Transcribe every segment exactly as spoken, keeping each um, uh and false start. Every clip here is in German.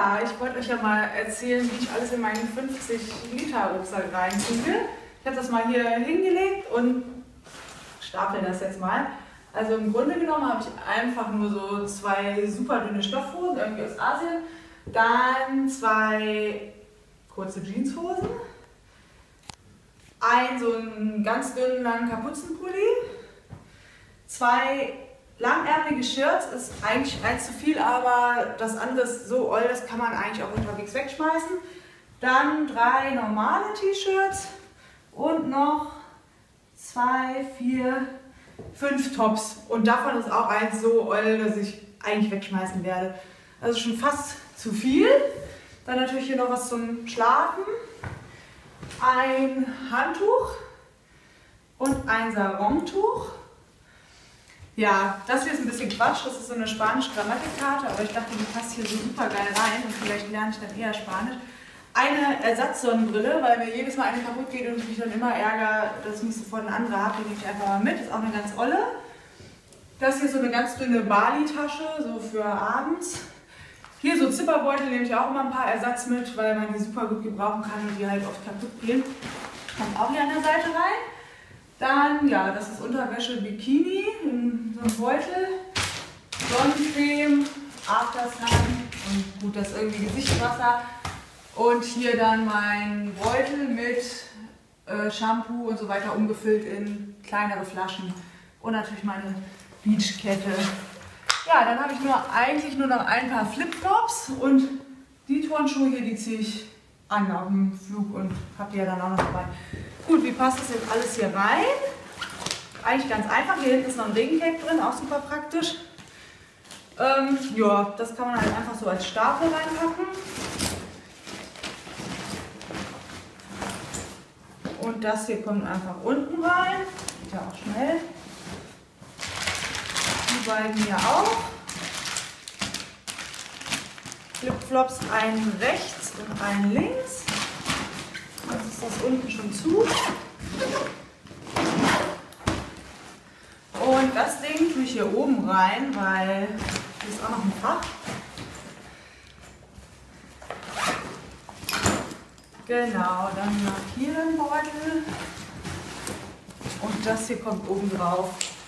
Ja, ich wollte euch ja mal erzählen, wie ich alles in meinen fünfzig Liter Rucksack reinkriege. Ich habe das mal hier hingelegt und stapel das jetzt mal. Also im Grunde genommen habe ich einfach nur so zwei super dünne Stoffhosen, irgendwie aus Asien, dann zwei kurze Jeanshosen, ein so einen ganz dünnen langen Kapuzenpulli, zwei langärmelige Shirts, ist eigentlich eins zu viel, aber das andere ist so oll, das kann man eigentlich auch unterwegs wegschmeißen. Dann drei normale T-Shirts und noch zwei, vier, fünf Tops. Und davon ist auch eins so oll, dass ich eigentlich wegschmeißen werde. Also schon fast zu viel. Dann natürlich hier noch was zum Schlafen. Ein Handtuch und ein Sarongtuch. Ja, das hier ist ein bisschen Quatsch, das ist so eine spanische Grammatikkarte, aber ich dachte, die passt hier so super geil rein und vielleicht lerne ich dann eher Spanisch. Eine Ersatzsonnenbrille, weil mir jedes Mal eine kaputt geht und ich mich dann immer ärgere, dass ich nicht sofort eine andere habe, die nehme ich einfach mal mit, ist auch eine ganz olle. Das hier ist so eine ganz dünne Bali-Tasche, so für abends. Hier so Zipperbeutel nehme ich auch immer ein paar Ersatz mit, weil man die super gut gebrauchen kann und die halt oft kaputt gehen. Kommt auch hier an der Seite rein. Dann, ja, das ist Unterwäsche Bikini in so einem Beutel, Sonnencreme, Aftersun und gut, das ist irgendwie Gesichtswasser. Und hier dann mein Beutel mit äh, Shampoo und so weiter umgefüllt in kleinere Flaschen. Und natürlich meine Beachkette. Ja, dann habe ich nur eigentlich nur noch ein paar Flipflops und die Turnschuhe hier, die ziehe ich an auf dem Flug und habe die ja dann auch noch dabei. Gut, wie passt das jetzt alles hier rein? Eigentlich ganz einfach. Hier hinten ist noch ein Regencape drin, auch super praktisch. Ähm, ja, das kann man halt einfach so als Stapel reinpacken. Und das hier kommt einfach unten rein. Geht ja auch schnell. Die beiden hier auch. Flipflops, einen rechts und einen links. Jetzt ist das unten schon zu. Und das Ding tue ich hier oben rein, weil hier ist auch noch ein Fach. Genau, dann noch hier ein Beutel. Und das hier kommt oben drauf.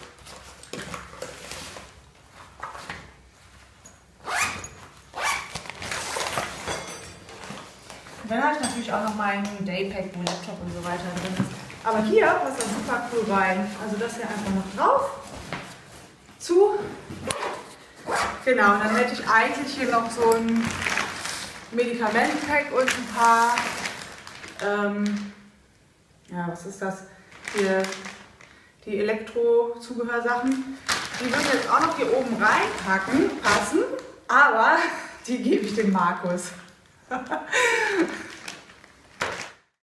Dann habe ich natürlich auch noch meinen Daypack, wo Laptop und so weiter drin ist. Aber hier passt das super cool rein. Also das hier einfach noch drauf. Zu. Genau, dann hätte ich eigentlich hier noch so ein Medikamentenpack und ein paar, ähm, ja, was ist das? Hier, die Elektro-Zubehörsachen. Die würde ich jetzt auch noch hier oben reinpacken, passen, aber die gebe ich dem Markus.